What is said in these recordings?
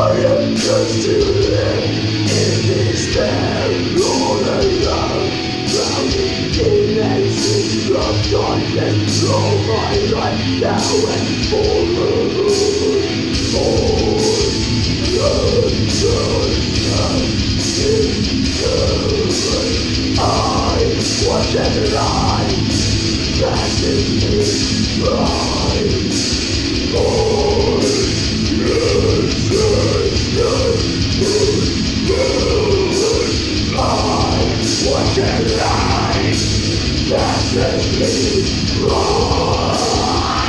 am just to live in despair, all alone, drowning in excess of darkness. Throw my life now and forward. I watch as life passes me by. Watch as life passes me by.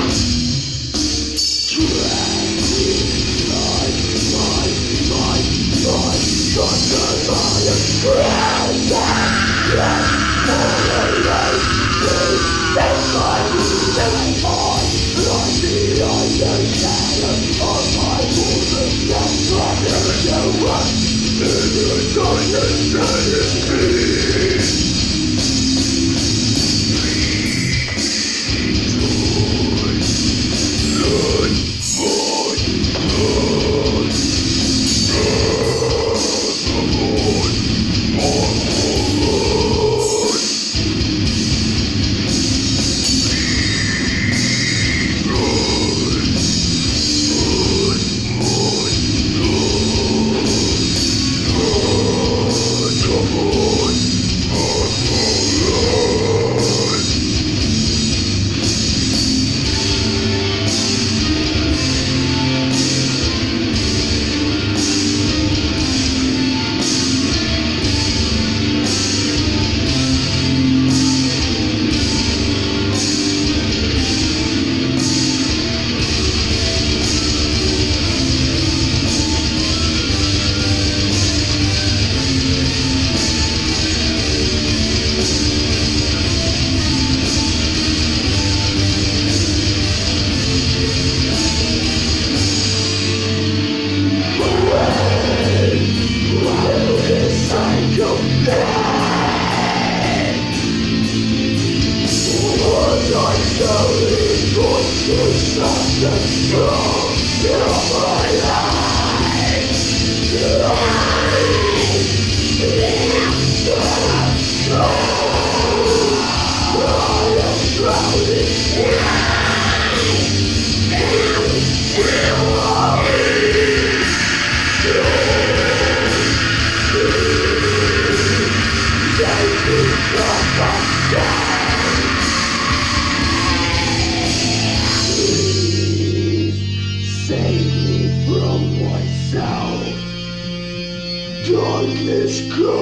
Darkness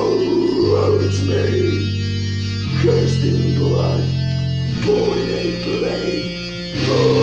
corrodes me, cursed in blood, void a blade.